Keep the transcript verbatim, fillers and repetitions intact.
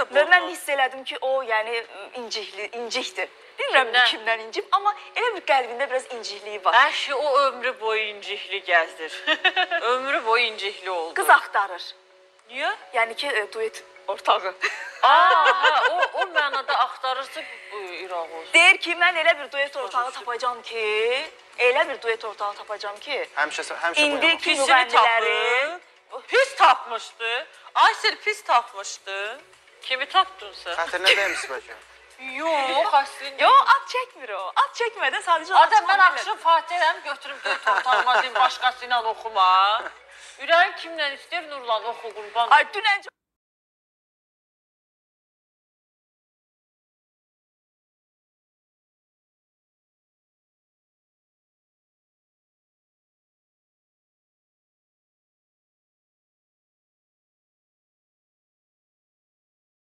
də Və mən burnu. hiss elədim ki, o yəni incikli, incikdir. Bilmirəm Kimdən? kimdən incib, amma elə bir qəlbində biraz incikliyi var. Əşi o ömrü boyu incikli gəzdir. Ömrü boyu incikli oldu. Qız axtarır. Niyə? Yəni ki, e, duet ortağı. Aa, hə, o, o mənada axtarırsa bu İraq olsun. Deyir ki, mən elə bir duet ortağı tapacağam ki, elə bir duet ortağı tapacağım ki, Həmişə həmişə İndi ki, Pisini müğənnilərin... tapır. Pis tapmışdı. Aysel pis tapmışdı. Kimi tapdın sən? Xətrinə deyilmiş bəlkə. Yox, əslində. Yo, at çəkmir o. At çəkmədən sadəcə... Adam, mən axşam Fatihəm götürüm dörd ortağıma deyim, başqası ilə oxuma. Ürəyim kimlə istəyir, Nurlan oxu, qurban. Ay, dünən...